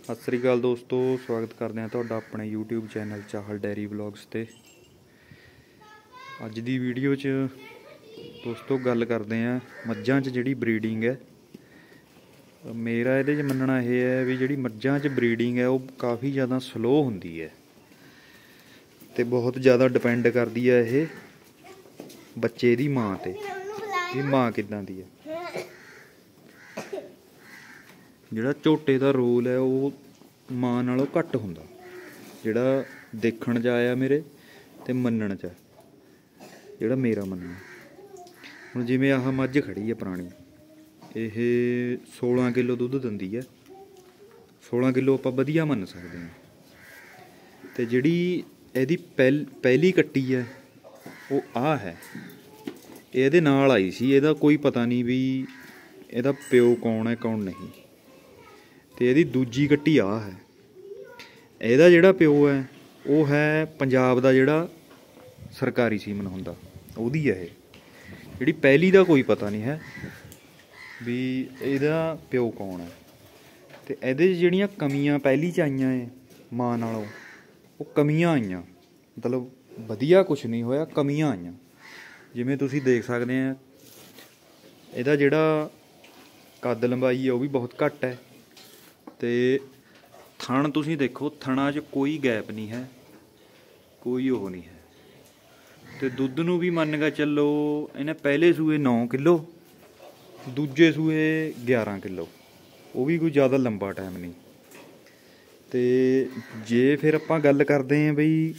ਸਤਿ ਸ੍ਰੀ ਅਕਾਲ ਦੋਸਤੋ, ਸਵਾਗਤ ਕਰਦੇ ਹਾਂ ਤੁਹਾਡਾ ਆਪਣੇ YouTube channel Chahal dairy vlogs ਤੇ। ਅੱਜ ਦੀ ਵੀਡੀਓ 'ਚ ਦੋਸਤੋ ਗੱਲ ਕਰਦੇ ਹਾਂ ਮੱਝਾਂ 'ਚ ਜਿਹੜੀ ਬਰੀਡਿੰਗ ਹੈ। ਮੇਰਾ ਇਹਦੇ 'ਚ ਮੰਨਣਾ ਇਹ ਹੈ ਵੀ ਜਿਹੜੀ ਮੱਝਾਂ 'ਚ ਬਰੀਡਿੰਗ ਹੈ ਉਹ ਕਾफ़ੀ ਜ਼ਿਆਦਾ ਸਲੋ ਹੁੰਦੀ ਹੈ ਤੇ ਬਹੁਤ ਜ਼ਿਆਦਾ ਡਿਪੈਂਡ ਕਰਦੀ ਹੈ ਇਹ ਬੱਚੇ ਦੀ ਮਾਂ ਤੇ ਵੀ ਮਾਂ ਕਿੱਦਾਂ ਦੀ ਹੈ। ਜਿਹੜਾ ਝੋਟੇ ਦਾ ਰੋਲ ਹੈ ਉਹ ਮਾਂ ਨਾਲੋਂ ਘੱਟ ਹੁੰਦਾ, ਜਿਹੜਾ ਦੇਖਣ 'ਚ ਆਇਆ ਮੇਰੇ ਤੇ ਮੰਨਣ 'ਚ, ਜਿਹੜਾ ਮੇਰਾ ਮੰਨਣਾ। ਹੁਣ ਜਿਵੇਂ ਆਹ ਮੱਝ ਖੜੀ ਹੈ ਪੁਰਾਣੀ, ਇਹ 16 ਕਿਲੋ ਦੁੱਧ ਦਿੰਦੀ ਹੈ। 16 ਕਿਲੋ ਆਪਾਂ ਵਧੀਆ ਮੰਨ ਸਕਦੇ ਹਾਂ। ਤੇ ਜਿਹੜੀ ਇਹਦੀ ਪਹਿਲੀ ਕੱਟੀ ਹੈ ਉਹ ਆਹ ਹੈ, ਇਹ ਇਹਦੇ ਨਾਲ ਆਈ ਸੀ। ਇਹਦਾ ਕੋਈ ਪਤਾ ਨਹੀਂ ਵੀ ਇਹਦਾ ਪਿਓ ਕੌਣ ਹੈ ਕੌਣ ਨਹੀਂ। ਤੇ ਇਹਦੀ ਦੂਜੀ ਕੱਟੀ ਆਹ ਹੈ, ਇਹਦਾ ਜਿਹੜਾ ਪਿਓ ਹੈ ਉਹ ਹੈ ਪੰਜਾਬ ਦਾ ਜਿਹੜਾ ਸਰਕਾਰੀ ਸੀਮਨ ਹੁੰਦਾ ਉਹਦੀ ਹੈ ਇਹ। ਜਿਹੜੀ ਪਹਿਲੀ ਦਾ ਕੋਈ ਪਤਾ ਨਹੀਂ ਹੈ ਵੀ ਇਹਦਾ ਪਿਓ ਕੌਣ ਹੈ। ਤੇ ਇਹਦੇ 'ਚ ਜਿਹੜੀਆਂ ਕਮੀਆਂ ਪਹਿਲੀ 'ਚ ਆਈਆਂ ਹੈ ਮਾਂ ਨਾਲੋਂ, ਉਹ ਕਮੀਆਂ ਆਈਆਂ, ਮਤਲਬ ਵਧੀਆ ਕੁਛ ਨਹੀਂ ਹੋਇਆ, ਕਮੀਆਂ ਆਈਆਂ। ਜਿਵੇਂ ਤੁਸੀਂ ਦੇਖ ਸਕਦੇ ਆ ਇਹਦਾ ਜਿਹੜਾ ਕੱਦ ਲੰਬਾਈ ਹੈ ਉਹ ਵੀ ਬਹੁਤ ਘੱਟ ਹੈ। ਤੇ ਥਣ ਤੁਸੀਂ ਦੇਖੋ, ਥਣਾਂ 'ਚ ਕੋਈ ਗੈਪ ਨਹੀਂ ਹੈ, ਕੋਈ ਉਹ ਨਹੀਂ ਹੈ। ਤੇ ਦੁੱਧ ਨੂੰ ਵੀ ਮੰਨ ਕੇ ਚੱਲੋ ਇਹਨੇ ਪਹਿਲੇ ਸੂਏ 9 ਕਿਲੋ, ਦੂਜੇ ਸੂਏ 11 ਕਿਲੋ, ਉਹ ਵੀ ਕੋਈ ਜ਼ਿਆਦਾ ਲੰਬਾ ਟਾਈਮ ਨਹੀਂ। ਤੇ ਜੇ ਫਿਰ ਆਪਾਂ ਗੱਲ ਕਰਦੇ ਹਾਂ ਬਈ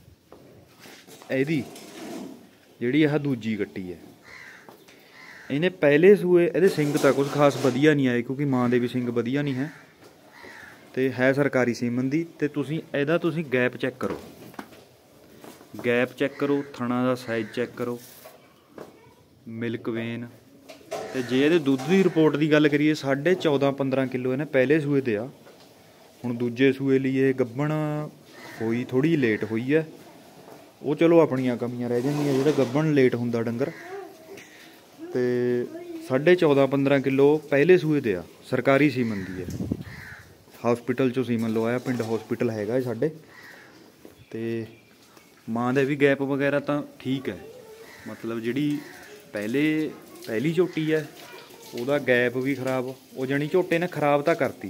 ਇਹਦੀ ਜਿਹੜੀ ਆਹ ਦੂਜੀ ਕੱਟੀ ਹੈ, ਇਹਨੇ ਪਹਿਲੇ ਸੂਏ ਇਹਦੇ ਸਿੰਗ ਤਾਂ ਕੁਛ ਖਾਸ ਵਧੀਆ ਨਹੀਂ ਆਏ, ਕਿਉਂਕਿ ਮਾਂ ਦੇ ਵੀ ਸਿੰਗ ਵਧੀਆ ਨਹੀਂ ਹੈ ਤੇ ਹੈ ਸਰਕਾਰੀ ਸੀਮਨ ਦੀ। ਤੇ ਤੁਸੀਂ ਇਹਦਾ ਗੈਪ ਚੈੱਕ ਕਰੋ, ਗੈਪ ਚੈੱਕ ਕਰੋ, ਥਣਾ ਦਾ ਸਾਈਜ਼ ਚੈੱਕ ਕਰੋ, ਮਿਲਕ ਵੇਨ। ਤੇ ਜੇ ਇਹਦੇ ਦੁੱਧ ਦੀ ਰਿਪੋਰਟ ਦੀ ਗੱਲ ਕਰੀਏ, 14.5-15 ਕਿਲੋ ਇਹਨੇ ਪਹਿਲੇ ਸੂਏ ਤੇ ਆ। ਹੁਣ ਦੂਜੇ ਸੂਏ ਲਈ ਇਹ ਗੱਭਣ ਹੋਈ, ਥੋੜ੍ਹੀ ਲੇਟ ਹੋਈ ਹੈ। ਉਹ ਚਲੋ ਆਪਣੀਆਂ ਕਮੀਆਂ ਰਹਿ ਜਾਂਦੀਆਂ, ਜਿਹੜਾ ਗੱਭਣ ਲੇਟ ਹੁੰਦਾ ਡੰਗਰ। ਤੇ 14.5-15 ਕਿਲੋ ਪਹਿਲੇ ਸੂਏ ਤੇ ਆ, ਸਰਕਾਰੀ ਸੀਮਨ ਦੀ ਹੈ। ਹੌਸਪੀਟਲ 'ਚੋਂ ਸੀਮਨ ਲਵਾਇਆ, ਪਿੰਡ ਹੌਸਪੀਟਲ ਹੈਗਾ ਸਾਡੇ। ਤੇ ਮਾਂ ਦੇ ਵੀ ਗੈਪ ਵਗੈਰਾ ਤਾਂ ਠੀਕ ਹੈ, ਮਤਲਬ ਜਿਹੜੀ ਪਹਿਲੀ ਝੋਟੀ ਹੈ ਉਹਦਾ ਗੈਪ ਵੀ ਖਰਾਬ, ਉਹ ਜਾਣੀ ਝੋਟੇ ਨੇ ਖਰਾਬ ਤਾਂ ਕਰਤੀ।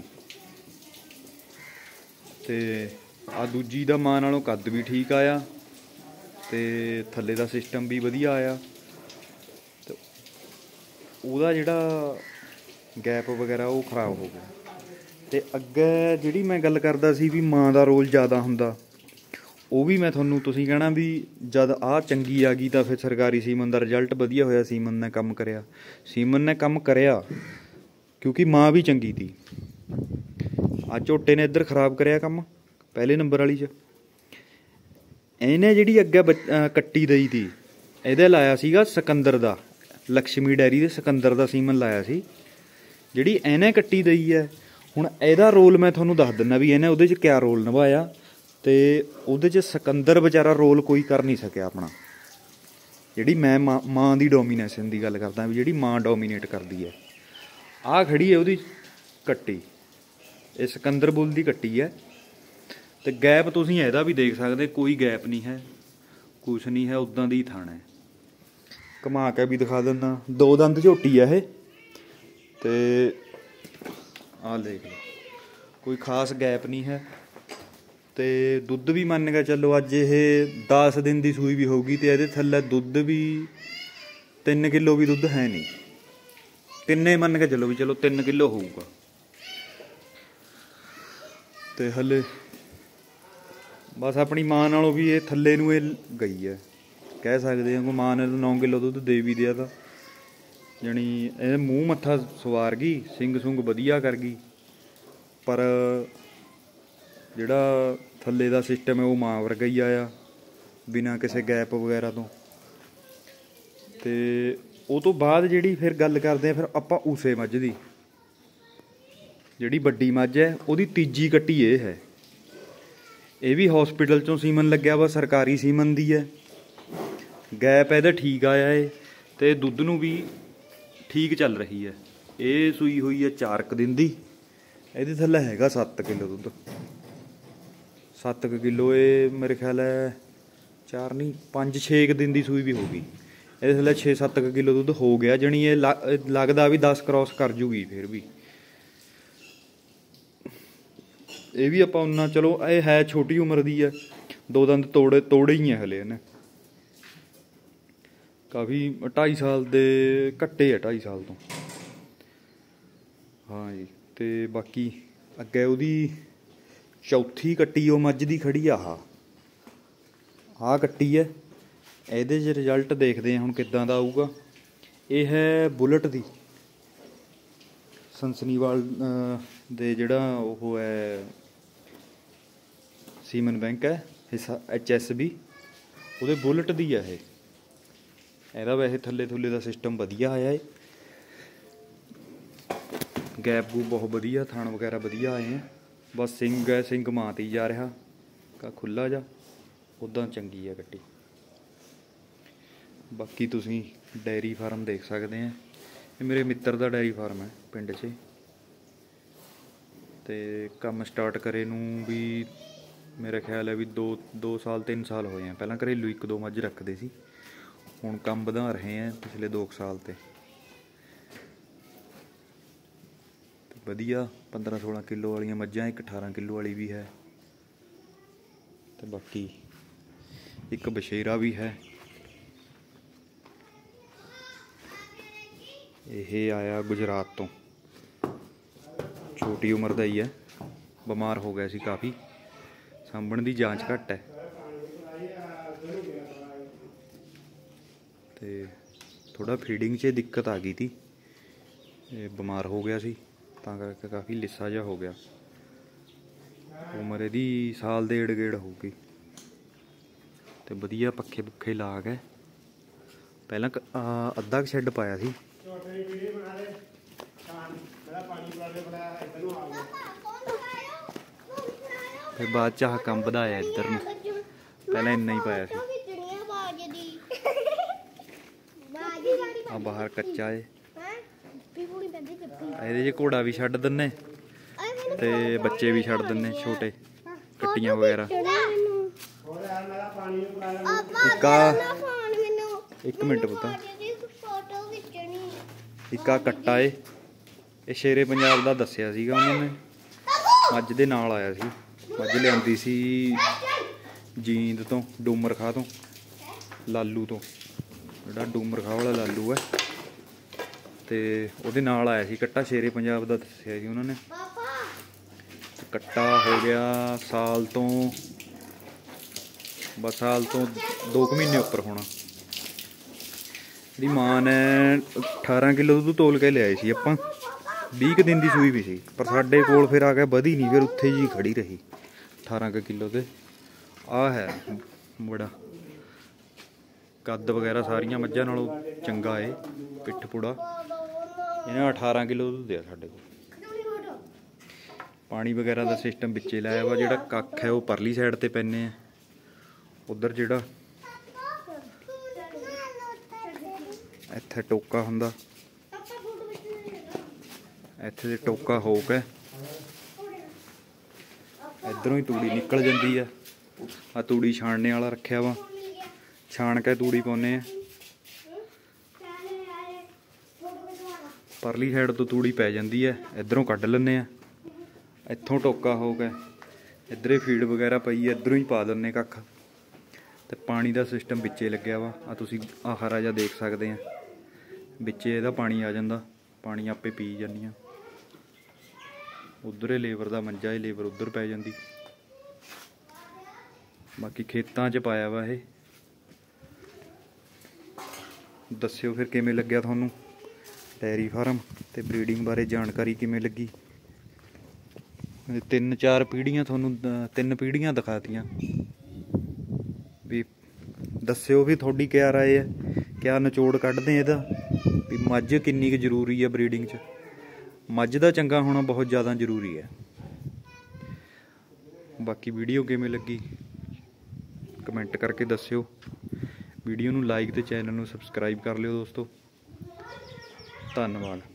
ਤੇ ਆ ਦੂਜੀ ਦਾ ਮਾਂ ਨਾਲੋਂ ਕੱਦ ਵੀ ਠੀਕ ਆਇਆ ਤੇ ਥੱਲੇ ਦਾ ਸਿਸਟਮ ਵੀ ਵਧੀਆ ਆਇਆ। ਤੇ ਉਹਦਾ ਜਿਹੜਾ ਗੈਪ ਵਗੈਰਾ ਉਹ ਖਰਾਬ ਹੋ ਗਿਆ। ਤੇ ਅੱਗੇ ਜਿਹੜੀ ਮੈਂ ਗੱਲ ਕਰਦਾ ਸੀ ਵੀ ਮਾਂ ਦਾ ਰੋਲ ਜ਼ਿਆਦਾ ਹੁੰਦਾ, ਉਹ ਵੀ ਮੈਂ ਤੁਹਾਨੂੰ, ਤੁਸੀਂ ਕਹਿਣਾ ਵੀ ਜਦ ਆਹ ਚੰਗੀ ਆ ਗਈ ਤਾਂ ਫਿਰ ਸਰਕਾਰੀ ਸੀਮਨ ਦਾ ਰਿਜ਼ਲਟ ਵਧੀਆ ਹੋਇਆ, ਸੀਮਨ ਨੇ ਕੰਮ ਕਰਿਆ। ਸੀਮਨ ਨੇ ਕੰਮ ਕਰਿਆ ਕਿਉਂਕਿ ਮਾਂ ਵੀ ਚੰਗੀ ਤੀ। ਆ ਝੋਟੇ ਨੇ ਇੱਧਰ ਖਰਾਬ ਕਰਿਆ ਕੰਮ ਪਹਿਲੇ ਨੰਬਰ ਵਾਲੀ 'ਚ। ਇਹਨੇ ਜਿਹੜੀ ਅੱਗੇ ਕੱਟੀ ਦਈ ਤੀ, ਇਹਦੇ ਲਾਇਆ ਸੀਗਾ ਸਿਕੰਦਰ ਦਾ, ਲక్ష్ਮੀ ਡੈਰੀ ਦੇ ਸਿਕੰਦਰ ਦਾ ਸੀਮਨ ਲਾਇਆ ਸੀ। ਜਿਹੜੀ ਇਹਨੇ ਕੱਟੀ ਦਈ ਹੈ, ਹੁਣ ਇਹਦਾ ਰੋਲ ਮੈਂ ਤੁਹਾਨੂੰ ਦੱਸ ਦਿੰਦਾ ਵੀ ਇਹਨੇ ਉਹਦੇ 'ਚ ਕਿਆ ਰੋਲ ਨਿਭਾਇਆ। ਤੇ ਉਹਦੇ 'ਚ ਸਿਕੰਦਰ ਵਿਚਾਰਾ ਰੋਲ ਕੋਈ ਕਰ ਨਹੀਂ ਸਕਿਆ ਆਪਣਾ। ਜਿਹੜੀ ਮੈਂ ਮਾਂ ਦੀ ਡੋਮੀਨੇਸ਼ਨ ਦੀ ਗੱਲ ਕਰਦਾ ਵੀ ਜਿਹੜੀ ਮਾਂ ਡੋਮੀਨੇਟ ਕਰਦੀ ਹੈ, ਆਹ ਖੜੀ ਹੈ ਉਹਦੀ ਕੱਟੀ, ਇਹ ਸਿਕੰਦਰ ਬੁੱਲ ਦੀ ਕੱਟੀ ਹੈ। ਤੇ ਗੈਪ ਤੁਸੀਂ ਇਹਦਾ ਵੀ ਦੇਖ ਸਕਦੇ, ਕੋਈ ਗੈਪ ਨਹੀਂ ਹੈ, ਕੁਛ ਨਹੀਂ ਹੈ, ਉੱਦਾਂ ਦੀ ਥਣ ਹੈ। ਘੁਮਾ ਕੇ ਵੀ ਦਿਖਾ ਦਿੰਦਾ, 2 ਦੰਦ ਝੋਟੀ ਹੈ ਇਹ। ਤੇ ਆਹ ਦੇਖ ਲਓ, ਕੋਈ ਖਾਸ ਗੈਪ ਨਹੀਂ ਹੈ। ਤੇ ਦੁੱਧ ਵੀ ਮੰਨ ਕੇ ਚੱਲੋ ਅੱਜ ਇਹ 10 ਦਿਨ ਦੀ ਸੂਈ ਵੀ ਹੋਊਗੀ ਤੇ ਇਹਦੇ ਥੱਲੇ ਦੁੱਧ ਵੀ 3 ਕਿਲੋ ਵੀ ਦੁੱਧ ਹੈ ਨਹੀਂ। ਤਿੰਨੇ ਮੰਨ ਕੇ ਚੱਲੋ ਵੀ ਚਲੋ 3 ਕਿਲੋ ਹੋਊਗਾ। ਤੇ ਹਲੇ ਬਸ ਆਪਣੀ ਮਾਂ ਨਾਲੋਂ ਵੀ ਇਹ ਥੱਲੇ ਨੂੰ ਇਹ ਗਈ ਹੈ, ਕਹਿ ਸਕਦੇ ਹਾਂ। ਕੋਈ ਮਾਂ ਨੇ 9 ਕਿਲੋ ਦੁੱਧ ਦੇ ਵੀ ਦਿਆ ਤਾਂ ਜਾਣੀ ਇਹ ਮੂੰਹ ਮੱਥਾ ਸਵਾਰ ਗਈ, ਸਿੰਗ ਸੁੰਗ ਵਧੀਆ ਕਰ ਗਈ, ਪਰ ਜਿਹੜਾ ਥੱਲੇ ਦਾ ਸਿਸਟਮ ਹੈ ਉਹ ਮਾਂ ਵਰਗਾ ਹੀ ਆਇਆ, ਬਿਨਾਂ ਕਿਸੇ ਗੈਪ ਵਗੈਰਾ ਤੋਂ। ਤੇ ਉਹ ਤੋਂ ਬਾਅਦ ਜਿਹੜੀ ਫਿਰ ਗੱਲ ਕਰਦੇ ਹਾਂ ਫਿਰ ਆਪਾਂ ਉਸੇ ਮੱਝ ਦੀ, ਜਿਹੜੀ ਵੱਡੀ ਮੱਝ ਹੈ ਉਹਦੀ ਤੀਜੀ ਕੱਟੀ ਇਹ ਹੈ। ਇਹ ਵੀ ਹੌਸਪੀਟਲ 'ਚੋਂ ਸੀਮਨ ਲੱਗਿਆ ਵਾ, ਸਰਕਾਰੀ ਸੀਮਨ ਦੀ ਹੈ। ਗੈਪ ਇਹਦਾ ਠੀਕ ਆਇਆ ਏ ਤੇ ਦੁੱਧ ਨੂੰ ਵੀ ਠੀਕ ਚੱਲ ਰਹੀ ਹੈ। ਇਹ ਸੂਈ ਹੋਈ ਹੈ 4 ਦਿਨ ਦੀ ਇਹਦੇ ਥੱਲੇ ਹੈਗਾ 7 ਕਿਲੋ ਦੁੱਧ। 7 ਕਿਲੋ ਇਹ ਮੇਰੇ ਖਿਆਲ ਹੈ 4 ਨਹੀਂ 5-6 ਦਿਨ ਦੀ ਸੂਈ ਵੀ ਹੋ ਗਈ। ਇਹਦੇ ਥੱਲੇ 6-7 ਕਿਲੋ ਦੁੱਧ ਹੋ ਗਿਆ, ਜਣੀ ਇਹ ਲੱਗਦਾ ਵੀ 10 ਕ੍ਰੋਸ ਕਰ ਜੂਗੀ। ਫਿਰ ਵੀ ਇਹ ਵੀ ਆਪਾਂ ਉਹਨਾਂ ਚਲੋ ਇਹ ਹੈ ਛੋਟੀ ਉਮਰ ਦੀ ਹੈ, 2 ਦੰਦ ਤੋੜੇ ਹੀ ਹੈ ਹਲੇ ਇਹਨੇ। ਕਾਫੀ 2.5 ਸਾਲ ਦੇ ਘੱਟੇ ਆ, 2.5 ਸਾਲ ਤੋਂ। ਹਾਂ ਜੀ, ਤੇ ਬਾਕੀ ਅੱਗੇ ਉਹਦੀ ਚੌਥੀ ਕੱਟੀ ਉਹ ਮੱਝ ਦੀ ਖੜੀ ਆਹ ਕੱਟੀ ਹੈ। ਇਹਦੇ 'ਚ ਰਿਜ਼ਲਟ ਦੇਖਦੇ ਹਾਂ ਹੁਣ ਕਿੱਦਾਂ ਦਾ ਆਊਗਾ। ਇਹ ਹੈ ਬੁਲਟ ਦੀ, ਸੰਸਨੀਵਾਲ ਦੇ ਜਿਹੜਾ ਉਹ ਹੈ ਸੀਮਨ ਬੈਂਕ ਹੈ ਹਿੱਸਾ HSB, ਉਹਦੇ ਬੁਲਟ ਦੀ ਹੈ ਇਹ। ਇਹਦਾ ਵੈਸੇ ਥੱਲੇ ਥੁੱਲੇ ਦਾ ਸਿਸਟਮ ਵਧੀਆ ਆਇਆ ਹੈ, ਗੈਪ ਗੂਪ ਬਹੁਤ ਵਧੀਆ, ਥਣ ਵਗੈਰਾ ਵਧੀਆ ਆਏ ਹੈ। ਬਸ ਸਿੰਘ ਹੈ, ਸਿੰਘ ਮਾਂ 'ਤੇ ਹੀ ਜਾ ਰਿਹਾ ਕਾ ਖੁੱਲ੍ਹਾ ਜਾ, ਉੱਦਾਂ ਚੰਗੀ ਹੈ ਕੱਟੀ। ਬਾਕੀ ਤੁਸੀਂ ਡੇਅਰੀ ਫਾਰਮ ਦੇਖ ਸਕਦੇ ਆ, ਇਹ ਮੇਰੇ ਮਿੱਤਰ ਦਾ ਡੇਅਰੀ ਫਾਰਮ ਹੈ ਪਿੰਡ 'ਚ। ਤੇ ਕੰਮ ਸਟਾਰਟ ਕਰੇ ਨੂੰ ਵੀ ਮੇਰਾ ਖਿਆਲ ਹੈ ਵੀ 2 ਸਾਲ 3 ਸਾਲ ਹੋਏ ਆ। ਪਹਿਲਾਂ ਘਰੇਲੂ 1-2 ਮੱਝ ਰੱਖਦੇ ਸੀ, ਹੁਣ ਕੰਮ ਵਧਾ ਰਹੇ ਆ ਪਿਛਲੇ 2 ਸਾਲ ਤੇ ਵਧੀਆ। 15-16 ਕਿਲੋ ਵਾਲੀਆਂ ਮੱਝਾਂ, ਇੱਕ 18 ਕਿਲੋ ਵਾਲੀ ਵੀ ਹੈ, ਤੇ ਬਾਕੀ ਇੱਕ ਬਸ਼ੇਰਾ ਵੀ ਹੈ। ਇਹ ਆਇਆ ਗੁਜਰਾਤ ਤੋਂ, ਛੋਟੀ ਉਮਰ ਦਾ ਹੀ ਹੈ, ਬਿਮਾਰ ਹੋ ਗਿਆ ਸੀ ਕਾਫੀ, ਸਾਂਭਣ ਦੀ ਜਾਂਚ ਘੱਟ ਹੈ ਤੇ ਥੋੜਾ ਫੀਡਿੰਗ 'ਚ ਦਿੱਕਤ ਆ ਗਈ ਤੀ, ਇਹ ਬਿਮਾਰ ਹੋ ਗਿਆ ਸੀ ਤਾਂ ਕਰਕੇ ਕਾਫੀ ਲਿੱਸਾ ਜਿਹਾ ਹੋ ਗਿਆ। ਉਮਰ ਇਹਦੀ ਸਾਲ ਦੇ ਏੜ-ਗੇੜ ਹੋਊਗੀ ਤੇ ਵਧੀਆ ਪੱਖੇ ਪੁੱਖੇ ਲਾ ਕੇ ਪਹਿਲਾਂ ਅੱਧਾ ਕੁ ਸ਼ੈੱਡ ਪਾਇਆ ਸੀ। ਫਿਰ ਬਾਅਦ 'ਚ ਆਹ ਕੰਮ ਵਧਾਇਆ ਇੱਧਰ ਨੂੰ, ਪਹਿਲਾਂ ਇੰਨਾ ਹੀ ਪਾਇਆ ਸੀ। ਆ ਬਾਹਰ ਕੱਚਾ ਏ, ਇਹਦੇ 'ਚ ਘੋੜਾ ਵੀ ਛੱਡ ਦਿੰਨੇ ਤੇ ਬੱਚੇ ਵੀ ਛੱਡ ਦਿੰਨੇ ਛੋਟੇ, ਕੱਟੀਆਂ ਵਗੈਰਾ। ਇੱਕ ਮਿੰਟ ਪੁੱਤ, ਇੱਕ ਆ ਕੱਟਾ ਏ, ਇਹ ਸ਼ੇਰੇ ਪੰਜਾਬ ਦਾ ਦੱਸਿਆ ਸੀਗਾ ਉਹਨਾਂ ਨੇ, ਮੱਝ ਦੇ ਨਾਲ ਆਇਆ ਸੀ। ਮੱਝ ਲਿਆਂਦੀ ਸੀ ਜੀਂਦ ਤੋਂ, ਡੂਮਰ ਖਾਂ ਤੋਂ, ਲਾਲੂ ਤੋਂ, ਜਿਹੜਾ ਡੂਮਰ ਖਾਂ ਵਾਲਾ ਲਾਲੂ ਹੈ, ਤੇ ਉਹਦੇ ਨਾਲ ਆਇਆ ਸੀ ਕੱਟਾ। ਸ਼ੇਰੇ ਪੰਜਾਬ ਦਾ ਦੱਸਿਆ ਸੀ ਉਹਨਾਂ ਨੇ। ਕੱਟਾ ਹੋ ਗਿਆ ਸਾਲ ਤੋਂ, ਬਸ ਸਾਲ ਤੋਂ 2 ਮਹੀਨੇ ਉੱਪਰ ਹੋਣਾ। ਇਹਦੀ ਮਾਂ ਨੇ 18 ਕਿਲੋ ਦੁੱਧ ਤੋਲ ਕੇ ਲਿਆਏ ਸੀ ਆਪਾਂ, 20 ਦਿਨ ਦੀ ਸੂਈ ਵੀ ਸੀ, ਪਰ ਸਾਡੇ ਕੋਲ ਫਿਰ ਆ ਗਿਆ ਵਧੀ ਨਹੀਂ, ਫਿਰ ਉੱਥੇ ਜੀ ਖੜੀ ਰਹੀ 18 ਕਿਲੋ ਤੇ। ਆਹ ਹੈ ਬੜਾ ਕੱਦ ਵਗੈਰਾ ਸਾਰੀਆਂ ਮੱਝਾਂ ਨਾਲੋਂ ਚੰਗਾ ਏ, ਪਿੱਠ ਪੁੜਾ। ਇਹਨੇ 18 ਕਿਲੋ ਦੁੱਧ ਦਿਆ ਸਾਡੇ ਕੋਲ। ਪਾਣੀ ਵਗੈਰਾ ਦਾ ਸਿਸਟਮ ਵਿੱਚੇ ਲਾਇਆ ਵਾ, ਜਿਹੜਾ ਕੱਖ ਹੈ ਉਹ ਪਰਲੀ ਸਾਈਡ ਤੇ ਪੈਨੇ ਆ, ਉਧਰ ਜਿਹੜਾ ਇੱਥੇ ਟੋਕਾ ਹੁੰਦਾ, ਇੱਥੇ ਦੇ ਟੋਕਾ ਹੋ ਕੇ ਇੱਧਰੋਂ ਹੀ ਤੂੜੀ ਨਿਕਲ ਜਾਂਦੀ ਆ। ਆ ਤੂੜੀ ਛਾਣਨੇ ਵਾਲਾ ਰੱਖਿਆ ਵਾ, ਛਾਣ ਕੇ ਤੂੜੀ ਪਾਉਂਦੇ ਆ। ਪਰਲੀ ਸਾਈਡ ਤੋਂ ਤੂੜੀ ਪੈ ਜਾਂਦੀ ਹੈ, ਇੱਧਰੋਂ ਕੱਢ ਲੈਂਦੇ ਆ। ਇੱਥੋਂ ਟੋਕਾ ਹੋ ਕੇ ਇੱਧਰੇ ਫੀਡ ਵਗੈਰਾ ਪਈ, ਇੱਧਰੋਂ ਹੀ ਪਾ ਦਿੰਦੇ ਕੱਖ। ਤੇ ਪਾਣੀ ਦਾ ਸਿਸਟਮ ਵਿੱਚੇ ਲੱਗਿਆ ਵਾ, ਆ ਤੁਸੀਂ ਆਹ ਹਰਾ ਜਿਹਾ ਦੇਖ ਸਕਦੇ ਆ, ਵਿੱਚੇ ਇਹਦਾ ਪਾਣੀ ਆ ਜਾਂਦਾ, ਪਾਣੀ ਆਪੇ ਪੀ ਜਾਂਦੀਆਂ। ਉਧਰੇ ਲੇਬਰ ਦਾ ਮੰਜਾ ਹੈ, ਲੇਬਰ ਉਧਰ ਪੈ ਜਾਂਦੀ। ਬਾਕੀ ਖੇਤਾਂ 'ਚ ਪਾਇਆ ਵਾ ਇਹ। ਦੱਸਿਓ ਫਿਰ ਕਿਵੇਂ ਲੱਗਿਆ ਤੁਹਾਨੂੰ ਡੇਅਰੀ ਫਾਰਮ ਤੇ ਬਰੀਡਿੰਗ ਬਾਰੇ ਜਾਣਕਾਰੀ ਕਿਵੇਂ ਲੱਗੀ। 3-4 ਪੀੜ੍ਹੀਆਂ ਤੁਹਾਨੂੰ 3 ਪੀੜ੍ਹੀਆਂ ਦਿਖਾਤੀਆਂ ਵੀ। ਦੱਸਿਓ ਵੀ ਤੁਹਾਡੀ ਕਿਆ ਰਾਏ ਹੈ, ਕਿਆ ਨਿਚੋੜ ਕੱਢਦੇ ਇਹਦਾ ਵੀ ਮੱਝ ਕਿੰਨੀ ਕੁ ਜ਼ਰੂਰੀ ਹੈ ਬਰੀਡਿੰਗ 'ਚ। ਮੱਝ ਦਾ ਚੰਗਾ ਹੋਣਾ ਬਹੁਤ ਜ਼ਿਆਦਾ ਜ਼ਰੂਰੀ ਹੈ। ਬਾਕੀ ਵੀਡੀਓ ਕਿਵੇਂ ਲੱਗੀ ਕਮੈਂਟ ਕਰਕੇ ਦੱਸਿਓ। ਵੀਡੀਓ ਨੂੰ ਲਾਈਕ ਤੇ ਚੈਨਲ ਨੂੰ ਸਬਸਕ੍ਰਾਈਬ ਕਰ ਲਿਓ ਦੋਸਤੋ। ਧੰਨਵਾਦ।